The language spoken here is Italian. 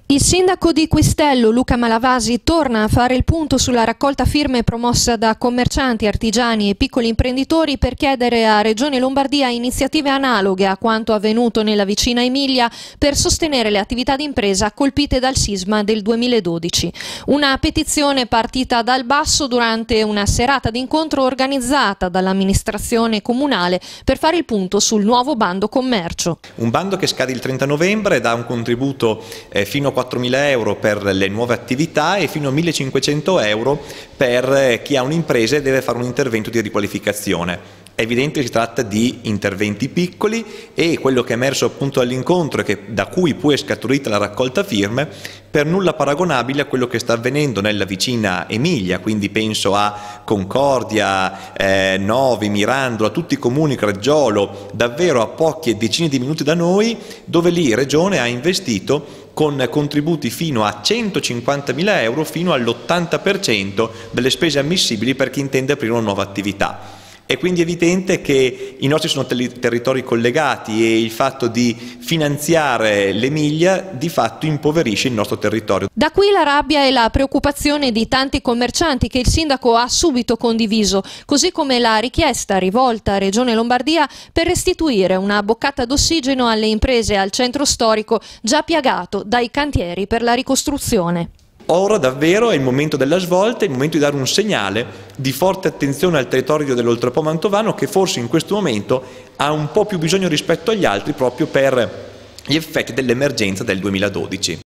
Il sindaco di Quistello, Luca Malavasi, torna a fare il punto sulla raccolta firme promossa da commercianti, artigiani e piccoli imprenditori per chiedere a Regione Lombardia iniziative analoghe a quanto avvenuto nella vicina Emilia per sostenere le attività d'impresa colpite dal sisma del 2012. Una petizione partita dal basso durante una serata d'incontro organizzata dall'amministrazione comunale per fare il punto sul nuovo bando commercio. Un bando che scade il 30 novembre, dà un contributo fino a 4.000 euro per le nuove attività e fino a 1.500 euro per chi ha un'impresa e deve fare un intervento di riqualificazione. È evidente che si tratta di interventi piccoli e quello che è emerso appunto dall'incontro e da cui poi è scaturita la raccolta firme, per nulla paragonabile a quello che sta avvenendo nella vicina Emilia, quindi penso a Concordia, Novi, Mirandola, tutti i comuni, Greggiolo, davvero a poche decine di minuti da noi, dove lì Regione ha investito con contributi fino a 150.000 euro, fino all'80% delle spese ammissibili per chi intende aprire una nuova attività. È quindi evidente che i nostri sono territori collegati e il fatto di finanziare l'Emilia di fatto impoverisce il nostro territorio. Da qui la rabbia e la preoccupazione di tanti commercianti che il sindaco ha subito condiviso, così come la richiesta rivolta a Regione Lombardia per restituire una boccata d'ossigeno alle imprese al centro storico già piagato dai cantieri per la ricostruzione. Ora davvero è il momento della svolta, è il momento di dare un segnale di forte attenzione al territorio dell'Oltrepo Mantovano, che forse in questo momento ha un po' più bisogno rispetto agli altri proprio per gli effetti dell'emergenza del 2012.